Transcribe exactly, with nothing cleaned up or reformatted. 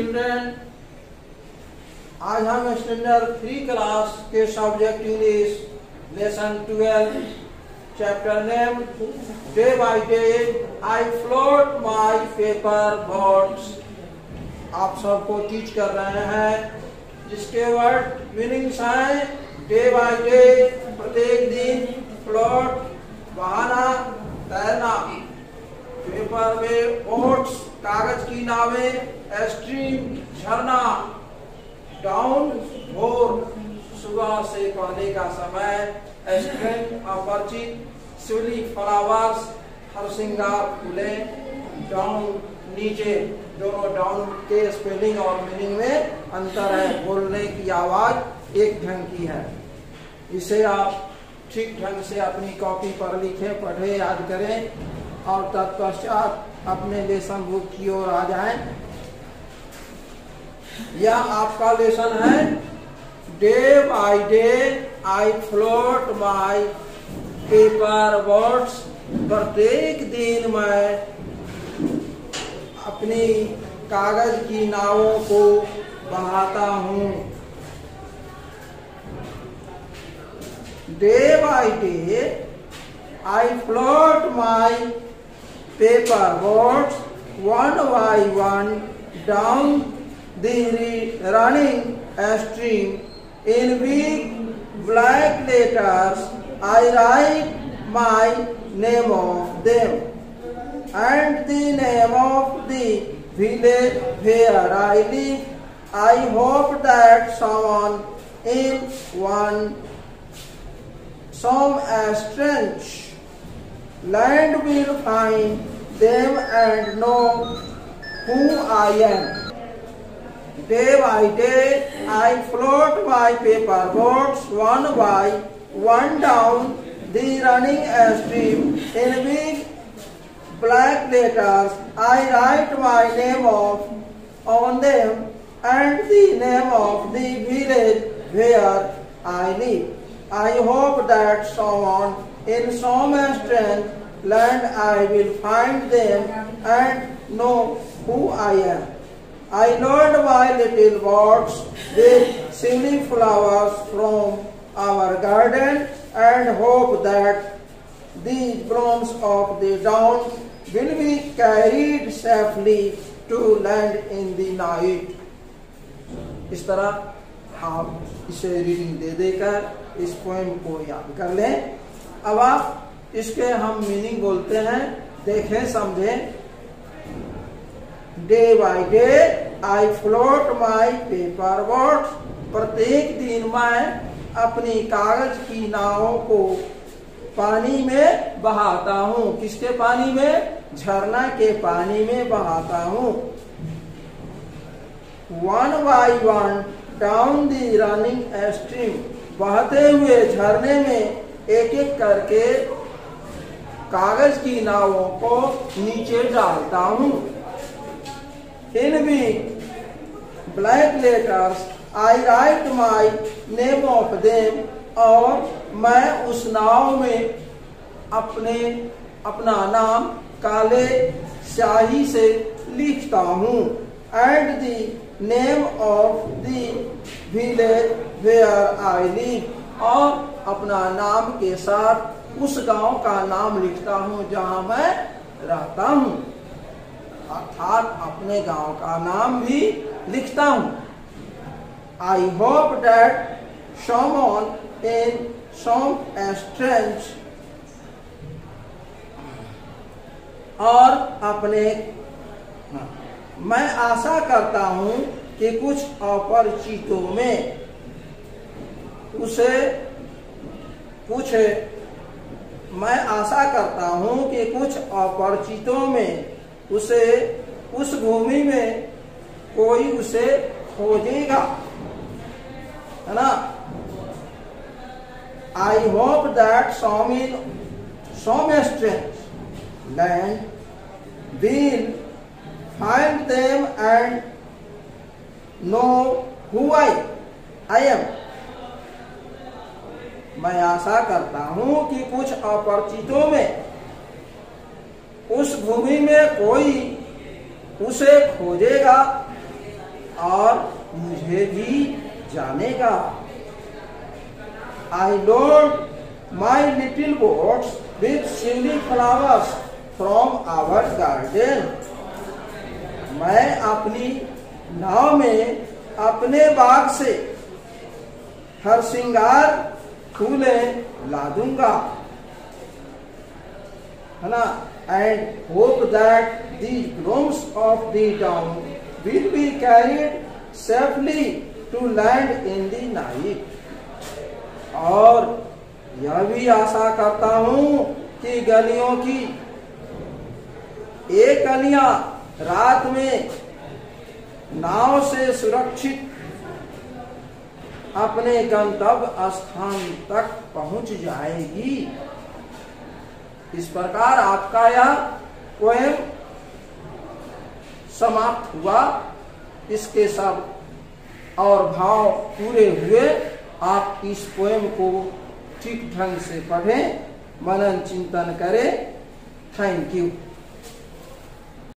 Children, आज हम standard three class के subject English lesson twelve chapter name day by day I float my paper boats आप सबको teach कर रहे हैं, जिसके वर्ड मीनिंग्स हैं डे बाय डे प्रत्येक दिन, फ्लोट बहाना तैरना, पेपर में बोट्स कागज की नावें, स्ट्रीम झरना, डाउन भोर सुबह से पहले का समय, स्ट्रेंथ अपरिचित, सिवली फ्लावर्स हरसिंगार फूलें, डाउन नीचे, दोनों डाउन के स्पेलिंग और मीनिंग में अंतर है। बोलने की आवाज एक ढंग की है। इसे आप ठीक ढंग से अपनी कॉपी पर लिखें, पढ़े, याद करें और तत्पश्चात अपने लेसन बुक की ओर आ जाएं। यह आपका लेसन है day by day I float my paper boats. प्रत्येक दिन मैं अपनी कागज की नावों को बहाता हूँ। Day by day I float my paper boats one by one down the running stream. In big black letters I write my name of them and the name of the village where I live. I hope that someone in one some strange land will find them and know who I am. Day by day I float my paper boats one by one down the running stream. In big black letters I write my name of on them and the name of the village where I live. I hope that someone in some strange land I will find them and know who I am. I load my little boats with silly flowers from our garden and hope that the blooms of the dawn will be carried safely to land in the night. इस तरह आप इसे reading दे देकर इस poem को याद कर लें। अब आप इसके हम मीनिंग बोलते हैं, देखें, समझें। Day by day I float my paper boats. प्रत्येक दिन मैं अपनी कागज की नावों को पानी में बहाता हूँ। किसके पानी में? झरना के पानी में बहाता हूँ। One by one down the running stream. बहते हुए झरने में एक एक करके कागज की नावों को नीचे डालता हूँ। In big black letters I write my name of them। और मैं उस नाव में अपने अपना नाम काले स्याही से लिखता हूँ। And the name of the village where I live। और अपना नाम के साथ उस गांव का नाम लिखता हूँ जहाँ मैं रहता हूँ, अर्थात अपने गांव का नाम भी लिखता हूं। I hope that someone in some strange और अपने मैं आशा करता हूं कि कुछ अपरिचितों में उसे कुछ मैं आशा करता हूं कि कुछ अपरिचितों में उसे उस भूमि में कोई उसे खोजेगा, है ना। I hope that some in some strange land will find them and know who I I am. मैं आशा करता हूं कि कुछ अपरिचितों में उस भूमि में कोई उसे खोजेगा और मुझे भी जानेगा। I load my little boats with silly flowers from our garden. मैं अपनी नाव में अपने बाग से हर श्रृंगार फूलें ला दूंगा, है ना। And hope that the blooms of the town will be carried safely to land in the night. और यह भी आशा करता हूं कि गलियों की एक गलियां रात में नाव से सुरक्षित अपने गंतव्य स्थान तक पहुंच जाएगी। इस प्रकार आपका यह पोएम समाप्त हुआ। इसके सब और भाव पूरे हुए। आप इस पोएम को ठीक ढंग से पढ़ें, मनन चिंतन करें। Thank you.